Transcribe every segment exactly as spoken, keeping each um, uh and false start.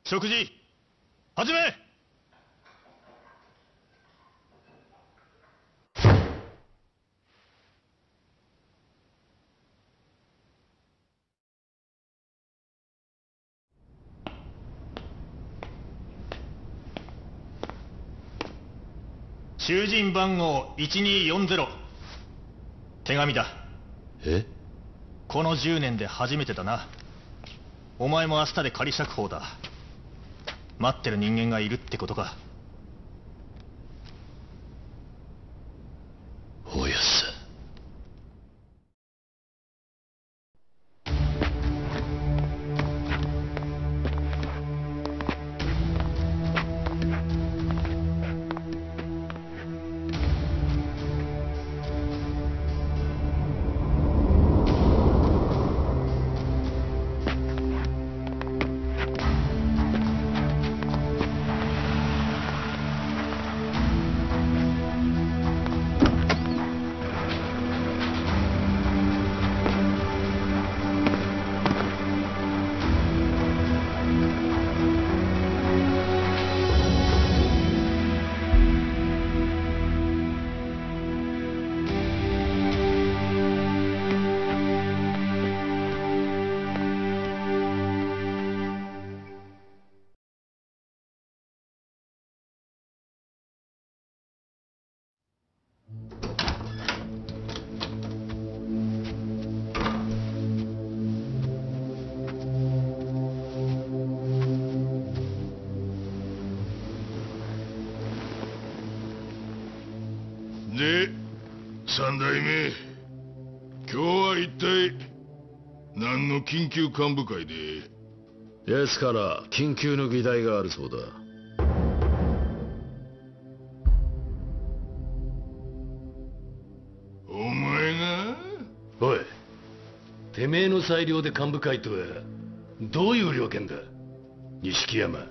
食事始め。囚人番号いちにーよんゼロ。手紙だ。 え？ このじゅうねんで初めてだな。お前も明日で仮釈放だ。待ってる人間がいるってことか。 おやす。 で、三代目、今日は一体何の緊急幹部会で？ 奴から緊急の議題があるそうだ。 お前が？ おい、てめえの裁量で幹部会とはどういう了見だ、錦山。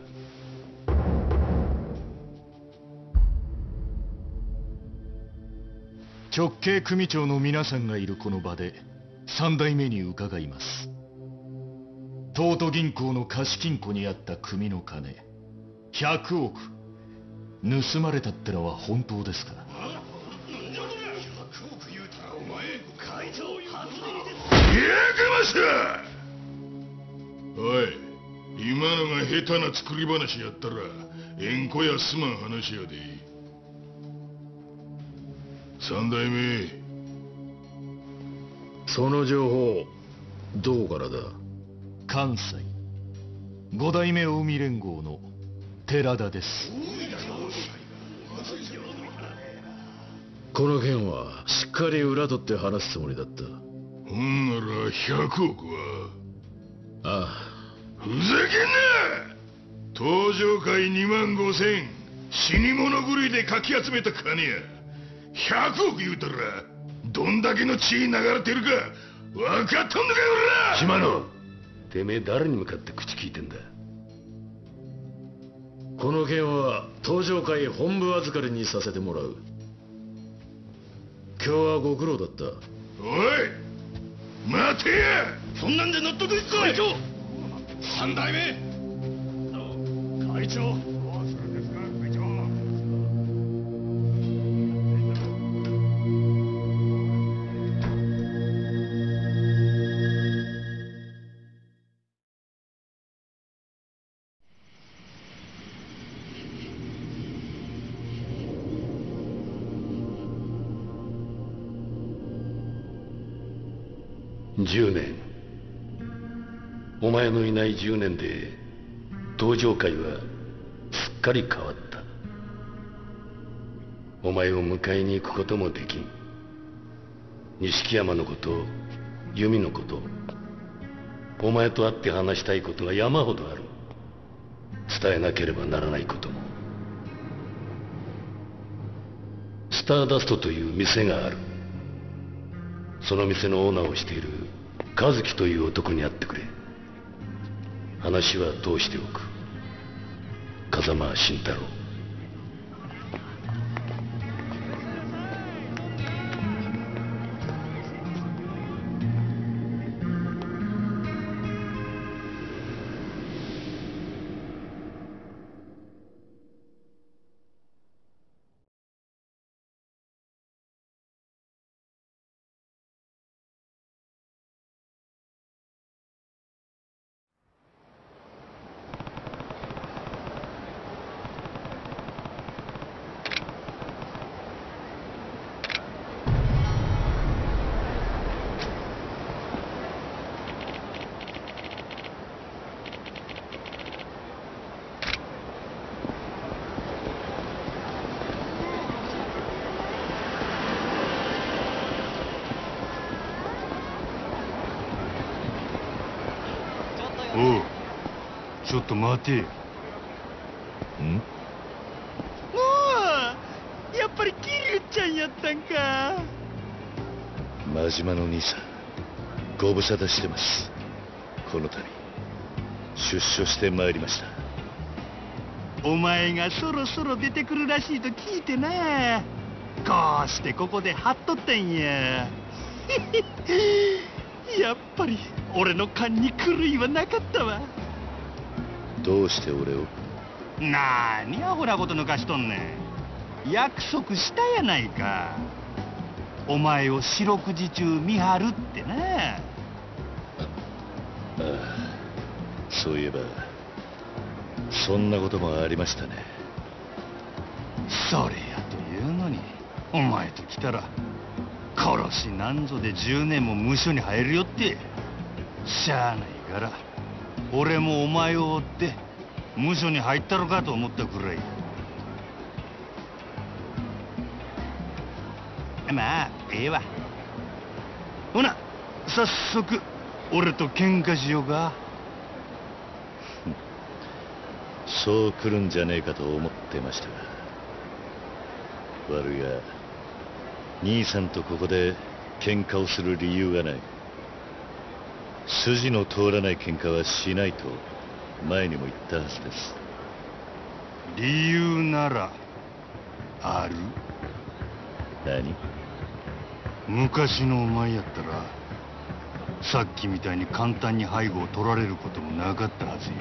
直系組長の皆さんがいるこの場で三代目に伺います。東都銀行の貸金庫にあった組の金ひゃくおく盗まれたってのは本当ですか？ おい、今のが下手な作り話やったら縁故やすまん話やで。三代目、 その情報どこからだ？ 関西五代目近江連合の寺田です。 この件はしっかり裏取って話すつもりだった。 ほんならひゃくおくは？ ああ。 ふざけんな！登場会にまんごせん、死に物狂いでかき集めた金や。ひゃくおく言うたらどんだけの血流れてるか分かっとんのかよ、おら！ 島野、てめえ誰に向かって口聞いてんだ？ この件は登場会本部預かりにさせてもらう。今日はご苦労だった。 おい待てや！ そんなんで納得いくか？会長、三代目会長、どうするんですか会長。 じゅうねん、お前のいないじゅうねんで登場会はすっかり変わった。お前を迎えに行くこともできん。錦山のこと、由美のこと、お前と会って話したいことが山ほどある。伝えなければならないことも。スターダストという店がある。その店のオーナーをしている和樹という男に会ってくれ。話は通しておく。風間慎太郎。 おう、ちょっと待てよ。 んもうやっぱり桐生ちゃんやったんか。 真島の兄さん、ご無沙汰してます。この度出所してまいりました。 お前がそろそろ出てくるらしいと聞いてな、こうしてここで張っとったんや。やっぱり俺の勘に狂いはなかったわ。 どうして俺を？ なーにアホなこと抜かしとんねん。約束したやないか。お前を四六時中見張るってな。 ああ、そういえばそんなこともありましたね。 それやというのに、お前と来たら殺しなんぞでじゅうねんも無所に入るよって。しゃあないから俺もお前を追って無所に入ったのかと思ったくらい。まあええわ。ほな早速俺と喧嘩しようか。 そう来るんじゃねえかと思ってましたが、悪いが兄さんとここで喧嘩をする理由がない。筋の通らない喧嘩はしないと前にも言ったはずです。 理由ならある？ 何？ 昔のお前やったらさっきみたいに簡単に背後を取られることもなかったはずや。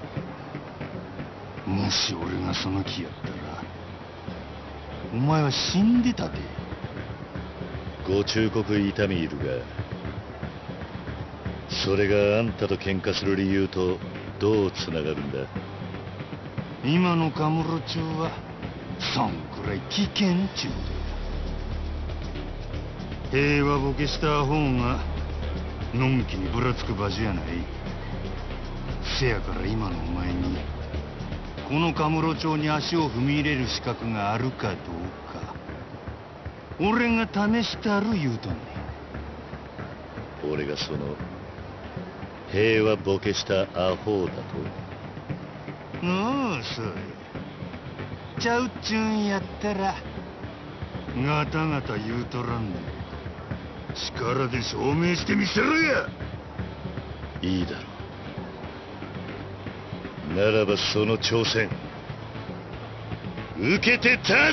もし俺がその気やったらお前は死んでたで。 ご忠告痛みいるが、それがあんたと喧嘩する理由とどうつながるんだ？ 今のカムロ町はそんくらい危険ちゅうことや。平和ボケした方がのんきにぶらつく場所やない。せやから今のお前にこのカムロ町に足を踏み入れる資格があるかどうか俺が試したる言うとんねん。俺がその平和ボケしたアホだと？ おう、そうや。ちゃうっちゅうんやったらガタガタ言うとらんで力で証明してみせろや。 いいだろう。ならばその挑戦受けて立つ。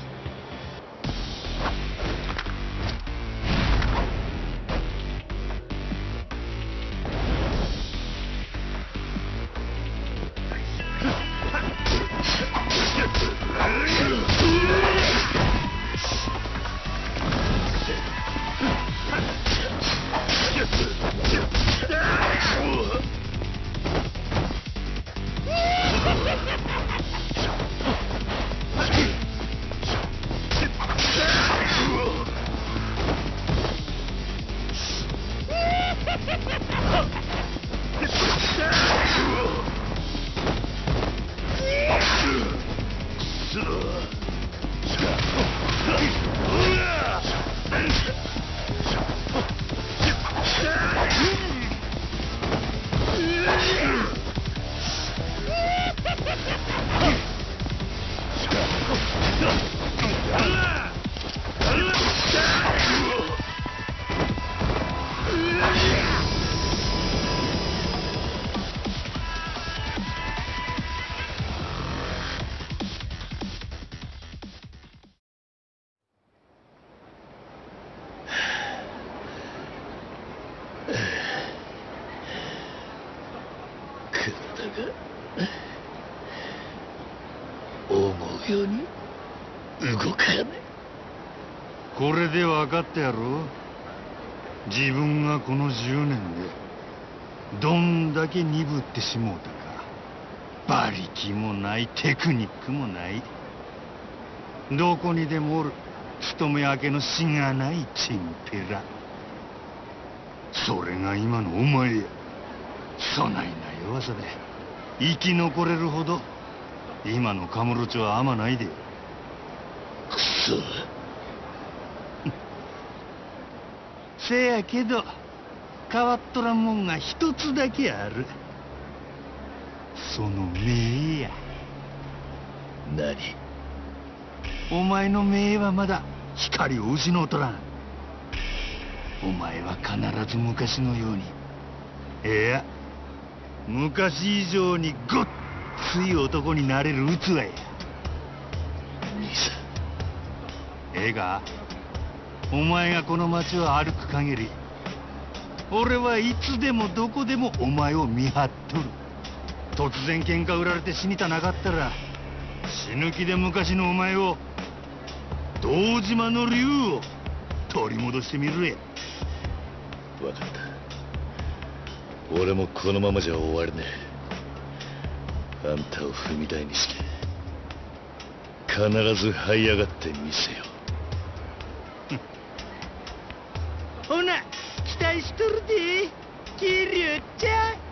ように動かねえ。 これで分かったやろ。自分がこのじゅうねんでどんだけ鈍ってしもうたか。馬力もないテクニックもない、どこにでもおる勤め明けのしがないチンペラ。それが今のお前や。そないな弱さで生き残れるほど今のカムロ町は甘ないで。 くそ。 せやけど変わっとらんもんが一つだけある。 その目や。 何？ お前の目はまだ光を失うとらん。お前は必ず昔のように、いや昔以上にごっつい男になれる器や。 兄さん。 ええか、お前がこの街を歩く限り、俺はいつでもどこでもお前を見張っとる。突然喧嘩売られて死にたなかったら、死ぬ気で昔のお前を、堂島の竜を取り戻してみるれ。 分かった。俺もこのままじゃ終われねえ。あんたを踏み台にして必ず這い上がってみせよ。 ほな期待しとるで、桐生ちゃん。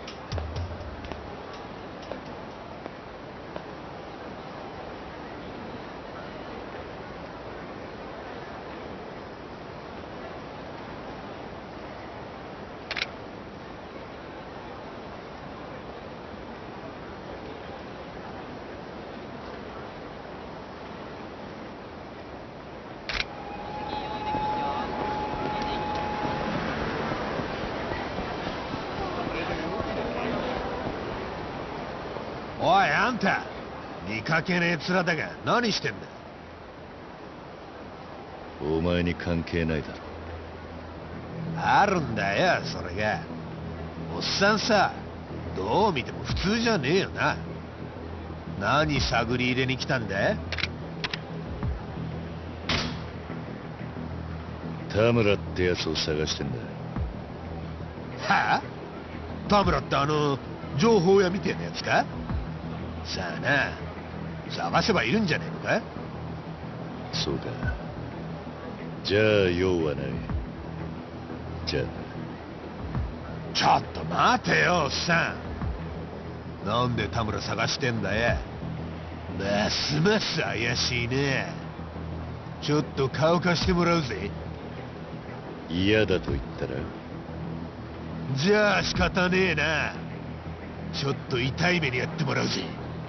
おいあんた、見かけねえ面だが何してんだ。 お前に関係ないだろ。 あるんだよそれが。おっさんさ、どう見ても普通じゃねえよな。何探り入れに来たんだ。 田村ってやつを探してんだ。 はあ？田村ってあの情報屋みてえなやつか。さあな、探せばいるんじゃねえのか。 そうか。じゃあ用はない。じゃあちょっと待てよおっさん。なんで田村探してんだよ。ますます怪しいね。ちょっと顔貸してもらうぜ。 嫌だと言ったら。 じゃあ仕方ねえな。ちょっと痛い目にやってもらうぜ。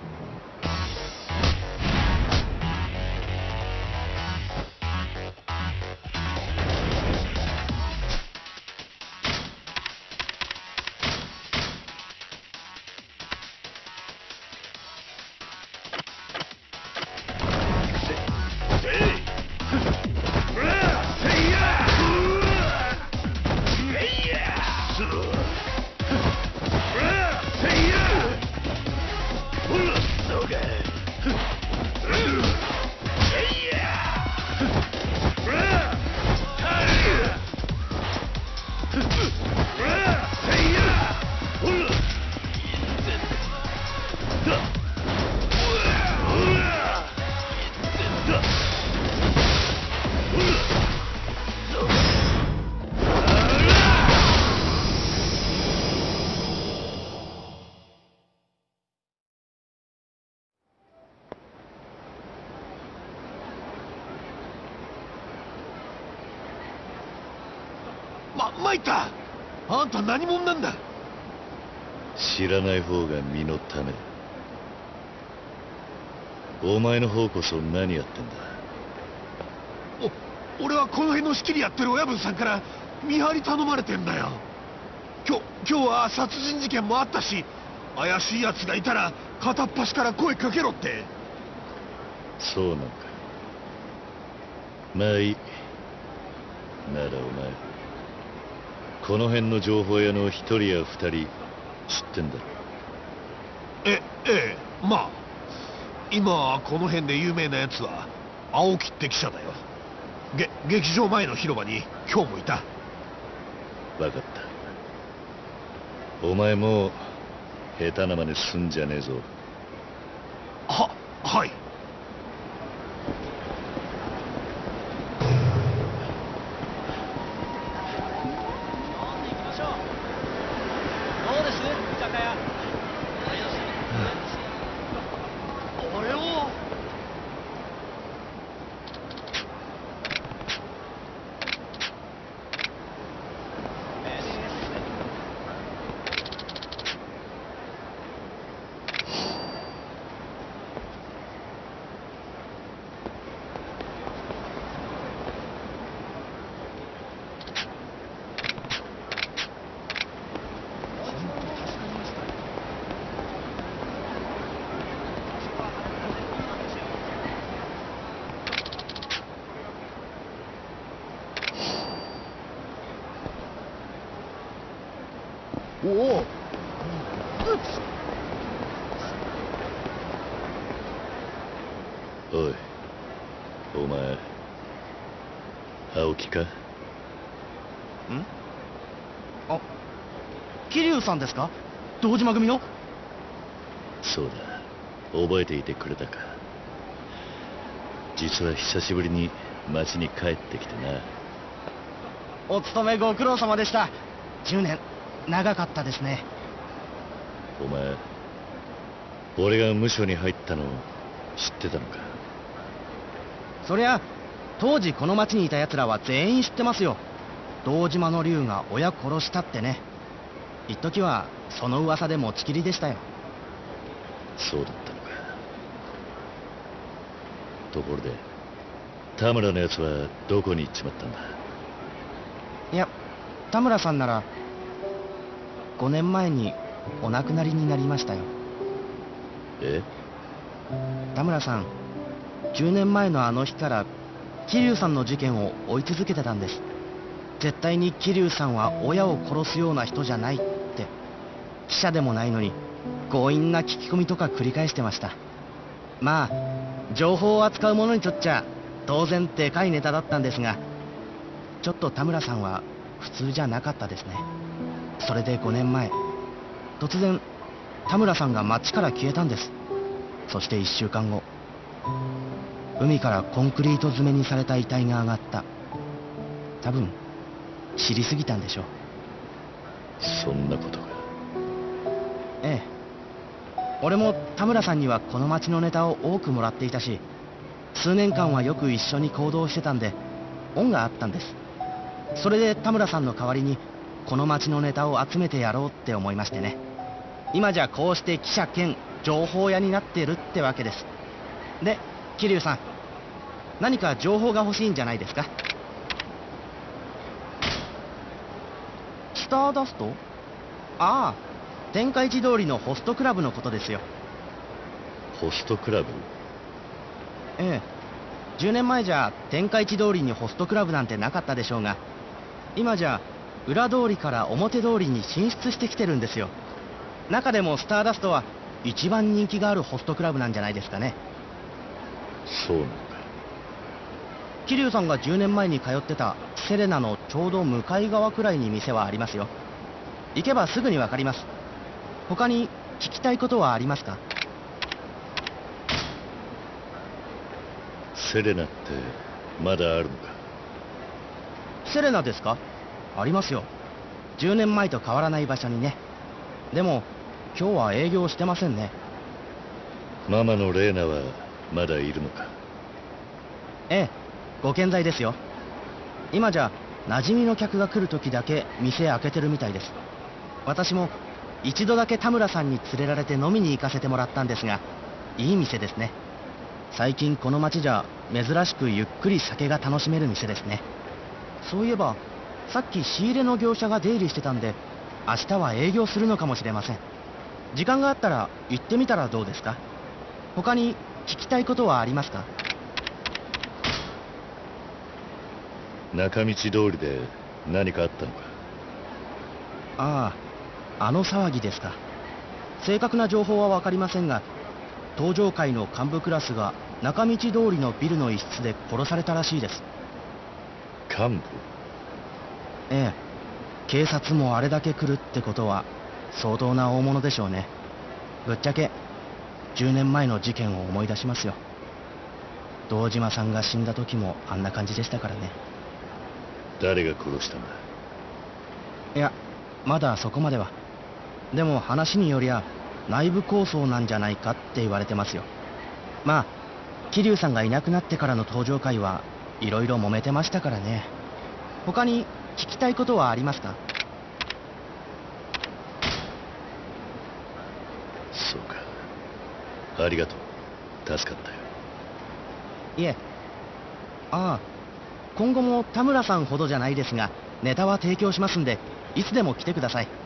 ま、参った。あんた何者なんだ。 知らない方が身のため。お前の方こそ何やってんだ。 お、俺はこの辺の仕切りやってる親分さんから見張り頼まれてんだよ。今日、今日は殺人事件もあったし、怪しい奴がいたら片っ端から声かけろって。 そうなんか。まあいい。ならお前、この辺の情報屋の一人や二人知ってんだろ。 え、ええ、まあ今この辺で有名なやつは青木って記者だよ。げ劇場前の広場に今日もいた。 分かった。お前もう下手な真似すんじゃねえぞ。 は、はい。 おお。 おい、お前青木か？ん？ あ、桐生さんですか？堂島組の？ そうだ、覚えていてくれたか。実は久しぶりに町に帰ってきてな。 お勤めご苦労様でした。じゅうねん長かったですね。 お前、俺が無所に入ったの知ってたのか？ そりゃ当時この町にいた奴らは全員知ってますよ。堂島の竜が親殺したってね。一時はその噂で持ちきりでしたよ。 そうだったのか。ところで田村のやつはどこに行っちまったんだ？ いや、田村さんならごねんまえにお亡くなりになりましたよ。 え？ 田村さん、じゅうねんまえのあの日から桐生さんの事件を追い続けてたんです。絶対に桐生さんは親を殺すような人じゃないって。記者でもないのに強引な聞き込みとか繰り返してました。まあ情報を扱う者にとっちゃ当然でかいネタだったんですが、ちょっと田村さんは普通じゃなかったですね。それでごねんまえ、突然田村さんが町から消えたんです。そしていっしゅうかんご、海からコンクリート詰めにされた遺体が上がった。多分知りすぎたんでしょう。 そんなことか。 ええ、俺も田村さんにはこの町のネタを多くもらっていたし、数年間はよく一緒に行動してたんで恩があったんです。それで田村さんの代わりにこの町のネタを集めてやろうって思いましてね。今じゃこうして記者兼情報屋になってるってわけです。で、桐生さん、何か情報が欲しいんじゃないですか？スターダスト？ああ、天下一通りのホストクラブのことですよ。 ホストクラブ？ ええ、じゅうねんまえじゃ天下一通りにホストクラブなんてなかったでしょうが、今じゃ裏通りから表通りに進出してきてるんですよ。中でもスターダストは一番人気があるホストクラブなんじゃないですかね。 そうなのか。 桐生さんがじゅうねんまえに通ってたセレナのちょうど向かい側くらいに店はありますよ。行けばすぐにわかります。他に聞きたいことはありますか？ セレナってまだあるのか？ セレナですか？ありますよ。じゅうねんまえと変わらない場所にね。でも今日は営業してませんね。 ママのレーナはまだいるのか？ ええ、ご健在ですよ。今じゃ馴染みの客が来る時だけ店開けてるみたいです。私も一度だけ田村さんに連れられて飲みに行かせてもらったんですが、いい店ですね。最近この町じゃ珍しくゆっくり酒が楽しめる店ですね。そういえばさっき仕入れの業者が出入りしてたんで、明日は営業するのかもしれません。時間があったら行ってみたらどうですか？他に聞きたいことはありますか？ 中道通りで何かあったのか？ ああ、あの騒ぎですか。正確な情報は分かりませんが、登場会の幹部クラスが中道通りのビルの一室で殺されたらしいです。 幹部？ ええ、警察もあれだけ来るってことは相当な大物でしょうね。ぶっちゃけじゅうねんまえの事件を思い出しますよ。堂島さんが死んだ時もあんな感じでしたからね。 誰が殺したんだ？ いや、まだそこまでは。でも話によりゃ内部抗争なんじゃないかって言われてますよ。まあ桐生さんがいなくなってからの登場会はいろいろ揉めてましたからね。他に聞きたいことはありますか？ そうか。ありがとう。助かったよ。 いえ。ああ、今後も田村さんほどじゃないですがネタは提供しますんで、いつでも来てください。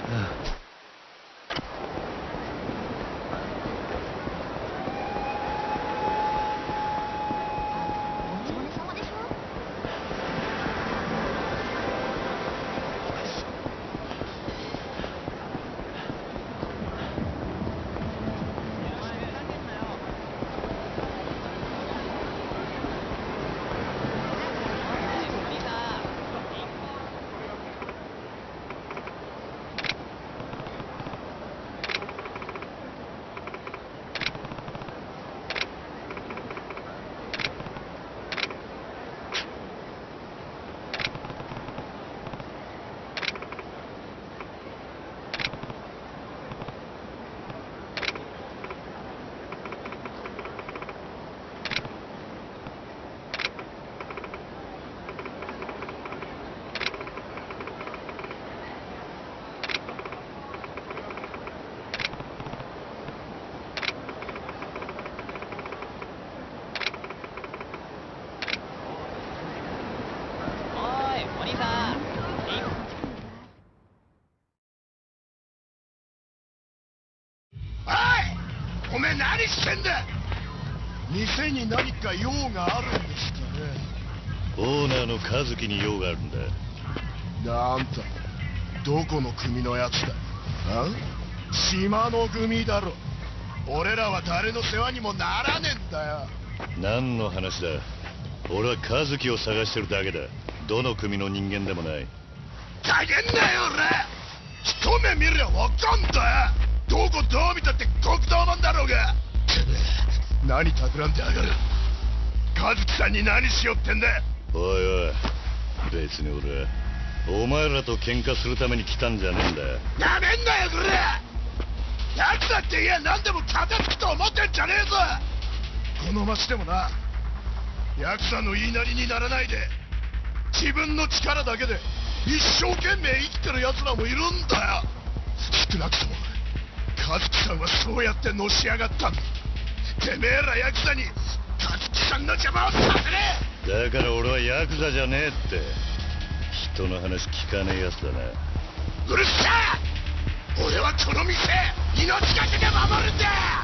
おめえ何してんだ。 店に何か用があるんですかね。 オーナーの和樹に用があるんだ。 なんとどこの組のやつだ。あ島の組だろ。俺らは誰の世話にもならねえんだよ。 何の話だ。俺は和樹を探してるだけだ。どの組の人間でもない。 加減だよ俺。一目見りゃわかんだよ。どこどう見たって極道なんだろうが。何企んでやがる。和樹さんに何しよってんだ。 おいおい、別に俺はお前らと喧嘩するために来たんじゃねえんだよ。 なめんなよこれ。やつだっていや何でも片付くと思ってんじゃねえぞ。この町でもな、ヤクザの言いなりにならないで自分の力だけで一生懸命生きてる奴らもいるんだよ。少なくとも和樹さんはそうやってのし上がったんだ。てめえらヤクザに和樹さんの邪魔をさせねえ。だから俺はヤクザじゃねえって。人の話聞かねえやつだな。 うるせえ。俺はこの店命がけで守るんだ。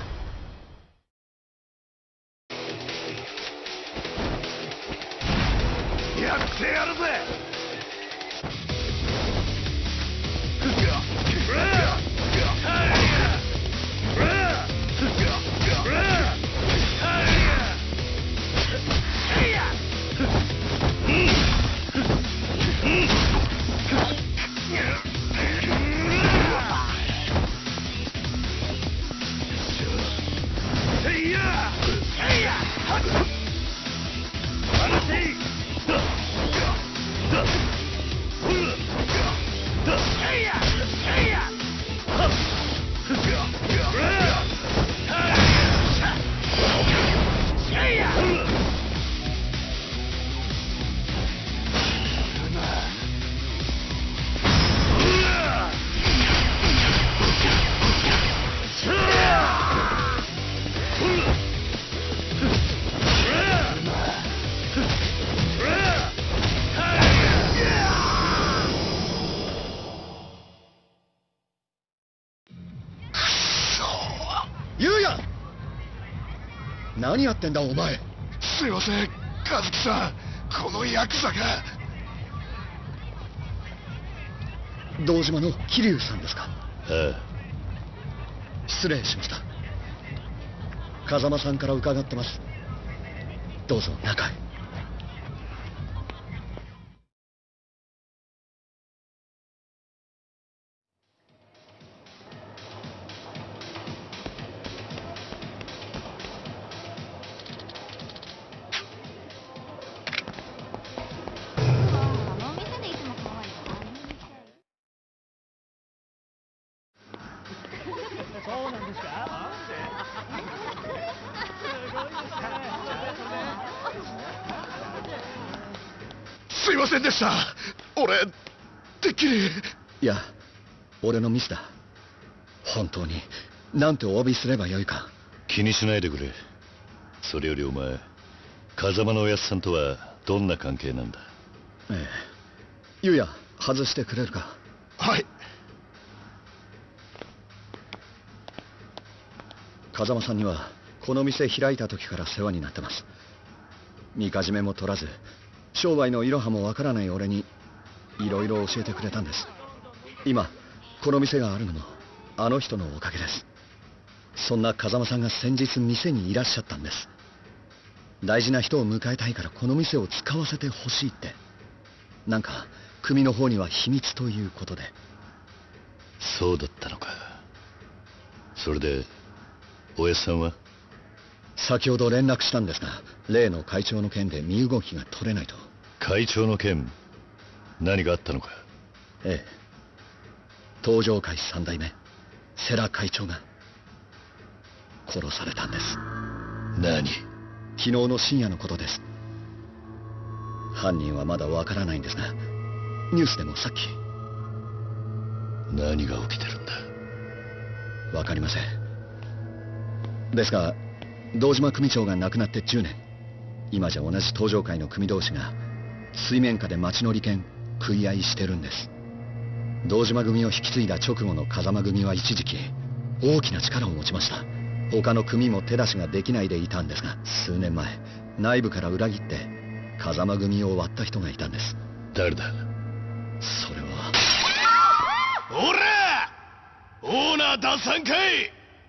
やってやるぜ。 何やってんだお前。 すいません和樹さん、このヤクザが。 堂島の桐生さんですか。 ああ。 失礼しました。風間さんから伺ってます。どうぞ中へ。 すいませんでした。俺てっきり。 いや、俺のミスだ。本当になんてお詫びすればよいか。 気にしないでくれ。それよりお前、風間のおやつさんとはどんな関係なんだ。 ええ。ゆうや外してくれるか。 はい。 風間さんにはこの店開いた時から世話になってます。みかじめも取らず商売のいろはもわからない俺にいろいろ教えてくれたんです。今この店があるのもあの人のおかげです。そんな風間さんが先日店にいらっしゃったんです。大事な人を迎えたいからこの店を使わせてほしいって。なんか組の方には秘密ということで。 そうだったのか。それでおやっさんは？ 先ほど連絡したんですが、例の会長の件で身動きが取れないと。 会長の件、何があったのか？ ええ、東上会三代目世良会長が殺されたんです。 何？ 昨日の深夜のことです。犯人はまだわからないんですが、ニュースでもさっき。 何が起きてるんだ？ わかりません。ですが堂島組長が亡くなってじゅうねん、今じゃ同じ東上会の組同士が水面下で町の利権食い合いしてるんです。堂島組を引き継いだ直後の風間組は一時期大きな力を持ちました。他の組も手出しができないでいたんですが、数年前内部から裏切って風間組を割った人がいたんです。 誰だ？ それは。 おらオーナー出さんかい！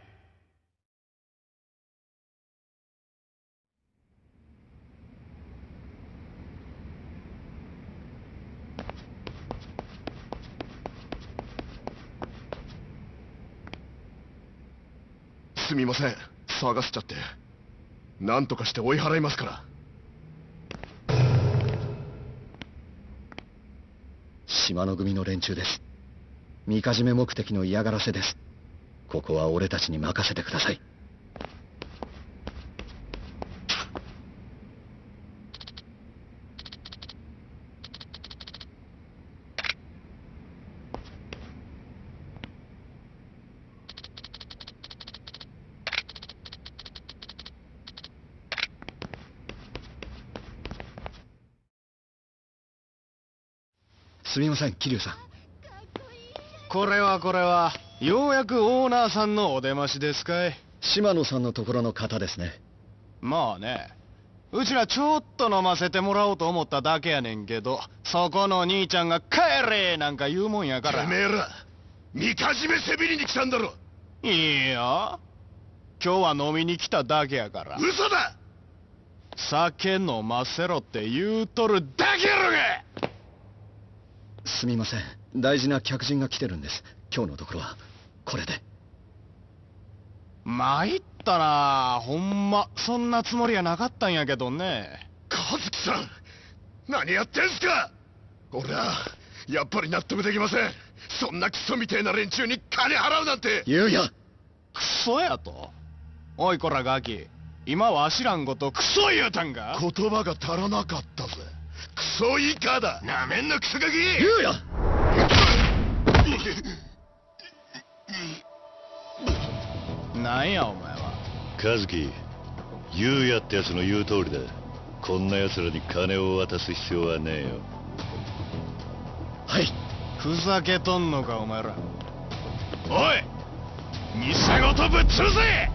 すみません、騒がせちゃって。何とかして追い払いますから。 島の組の連中です。みかじめ目的の嫌がらせです。ここは俺たちに任せてください。すみません、桐生さん。 これはこれはようやくオーナーさんのお出ましですかい？ 島野さんのところの方ですね。 まあね、うちらちょっと飲ませてもらおうと思っただけやねんけど、そこの兄ちゃんが帰れなんか言うもんやから。 てめえらみかじめせびりに来たんだろ。 いいよ、今日は飲みに来ただけやから。 嘘だ！ 酒飲ませろって言うとるだけやろが！ すみません、大事な客人が来てるんです。今日のところはこれで。 参ったな、ほんまそんなつもりはなかったんやけどね。 和樹さん、何やってんすか？俺はやっぱり納得できません。そんなクソみてえな連中に金払うなんて。 言うや。 クソやと？おいこらガキ、今わしらんことクソ言うたんか？ 言葉が足らなかったぜ。クソ以下だ。なめんなクソガキ。 言うや。 なんやお前は。 和樹、言うやってやつの言う通りだ。こんな奴らに金を渡す必要はねえよ。 はい。 ふざけとんのかお前ら。 おい、店ごとぶっ潰せ！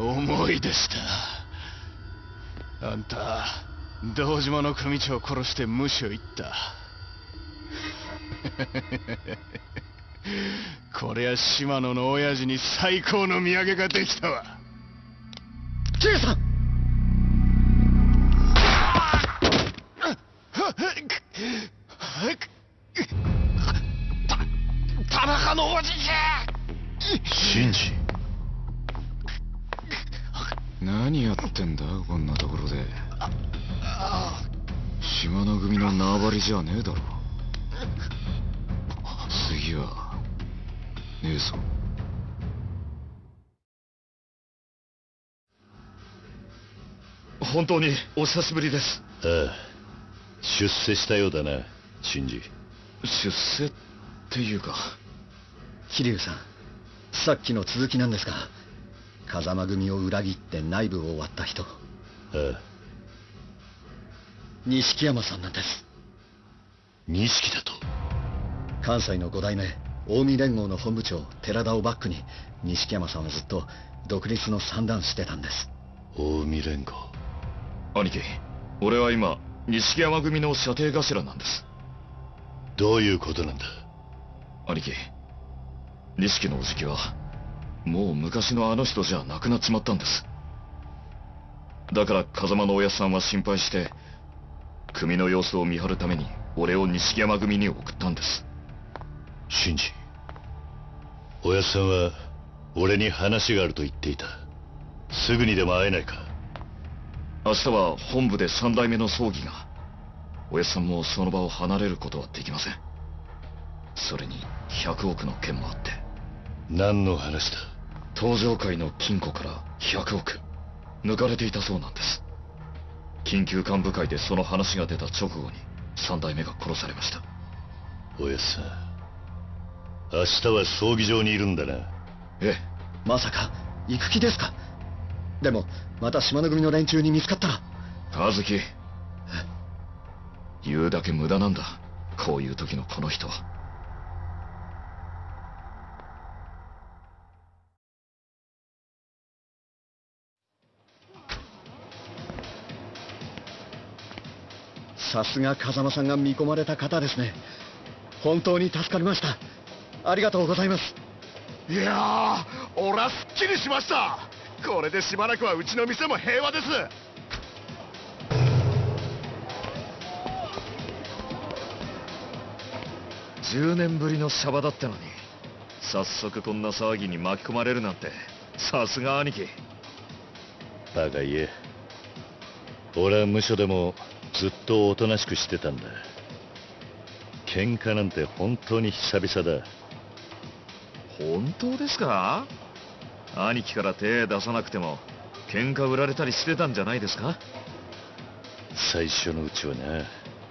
思い出した。あんた堂島の組長を殺して無所行った。こりゃ島野の親父に最高の土産ができたわ。 キリュウさん、 た田中のおじじゃ。 シンジ、 何やってんだこんなところで。島の組の縄張りじゃねえだろ。次はねえぞ。 本当にお久しぶりです。ああ、出世したようだな、シンジ。 出世っていうか。 桐生さん、さっきの続きなんですが、風間組を裏切って内部を割った人、ああ、 錦山さんなんです。 錦だと。 関西のご代目近江連合の本部長寺田をバックに錦山さんはずっと独立の算段してたんです。 近江連合。 兄貴、俺は今錦山組の射程頭なんです。 どういうことなんだ。 兄貴、錦のおじきはもう昔のあの人じゃなくなっちまったんです。だから風間のおやっさんは心配して組の様子を見張るために俺を錦山組に送ったんです。 シンジ、おやっさんは俺に話があると言っていた。すぐにでも会えないか。 明日は本部で三代目の葬儀が。おやっさんもその場を離れることはできません。それにひゃくおくの件もあって。 何の話だ。 東上界の金庫からひゃくおく抜かれていたそうなんです。緊急幹部会でその話が出た直後に三代目が殺されました。 おやっさん、明日は葬儀場にいるんだな。 ええ。 まさか行く気ですか。でもまた島の組の連中に見つかったら。 和樹、言うだけ無駄なんだ、こういう時のこの人は。 さすが風間さんが見込まれた方ですね。本当に助かりました。ありがとうございます。 いやー、俺はすっきりしました。これでしばらくはうちの店も平和です。 じゅうねんぶりのシャバだったのに早速こんな騒ぎに巻き込まれるなんて、さすが兄貴。 バカ言え。俺は無所でもずっとおとなしくしてたんだ。喧嘩なんて本当に久々だ。 本当ですか。兄貴から手出さなくても喧嘩売られたりしてたんじゃないですか。 最初のうちはな。だが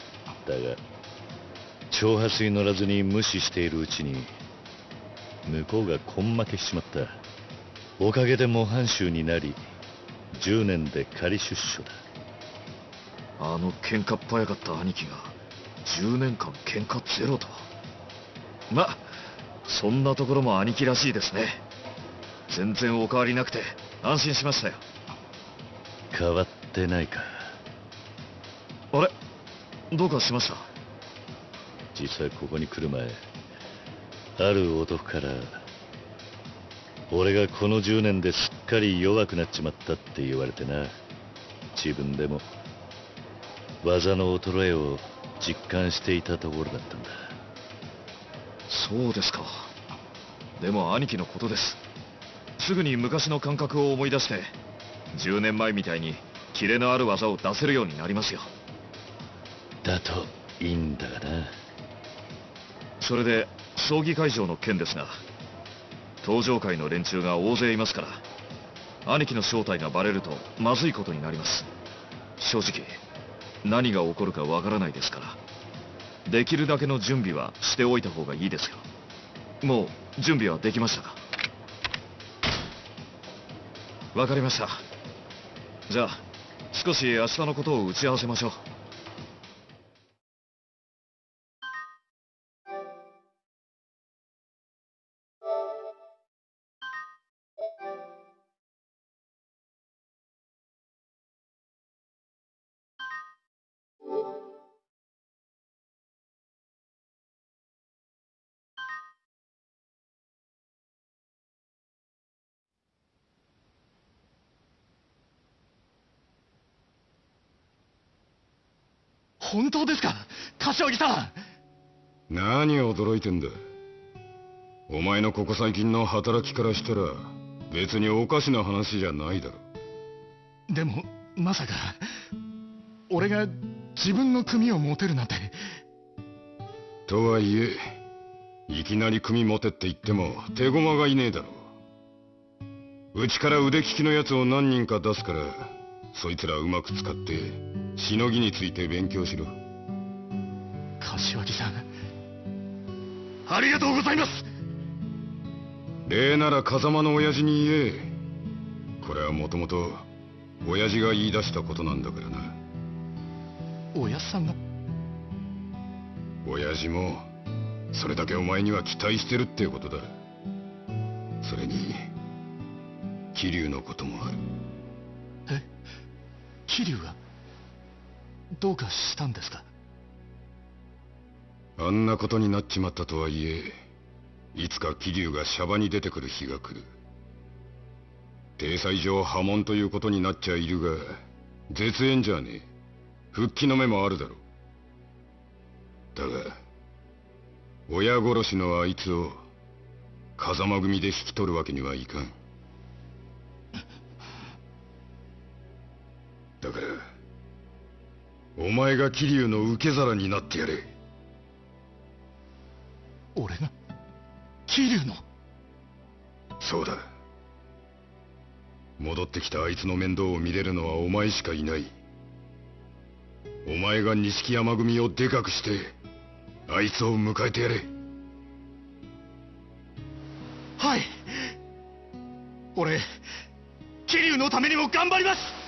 挑発に乗らずに無視しているうちに向こうが根負けしちまった。おかげで模範囚になりじゅうねんで仮出所だ。 あの喧嘩っ早かった兄貴がじゅうねんかん喧嘩ゼロとは。ま、そんなところも兄貴らしいですね。全然お変わりなくて安心しましたよ。 変わってないか。 あれ、どうかしました。 実はここに来る前、ある男から俺がこのじゅうねんですっかり弱くなっちまったって言われてな。自分でも技の衰えを実感していたところだったんだ。 そうですか。でも兄貴のことです。すぐに昔の感覚を思い出してじゅうねんまえみたいにキレのある技を出せるようになりますよ。 だといいんだがな。 それで葬儀会場の件ですが、東上界の連中が大勢いますから兄貴の正体がバレるとまずいことになります。正直何が起こるかわからないですから、できるだけの準備はしておいた方がいいですよ。もう準備はできましたか。わかりました。じゃあ少し明日のことを打ち合わせましょう。 本当ですか、柏木さん。何驚いてんだ。お前のここ最近の働きからしたら別におかしな話じゃないだろ。 でもまさか俺が自分の組を持てるなんて。 とはいえいきなり組持てって言っても手駒がいねえだろ。うちから腕利きのやつを何人か出すから、そいつらうまく使ってしのぎについて勉強しろ。 柏木さん、ありがとうございます。 礼なら風間の親父に言え。これはもともと親父が言い出したことなんだからな。 親父さんが？ 親父もそれだけお前には期待してるってことだ。それに桐生のこともある。 え、桐生がどうかしたんですか？ あんなことになっちまったとはいえ、いつか桐生がシャバに出てくる日が来る。体裁上破門ということになっちゃいるが、絶縁じゃねえ。復帰の目もあるだろう。だが親殺しのあいつを風間組で引き取るわけにはいかん。だからお前が桐生の受け皿になってやれ。 俺が桐生の？ そうだ。戻ってきたあいつの面倒を見れるのはお前しかいない。お前が錦山組をでかくしてあいつを迎えてやれ。 はい、俺桐生のためにも頑張ります。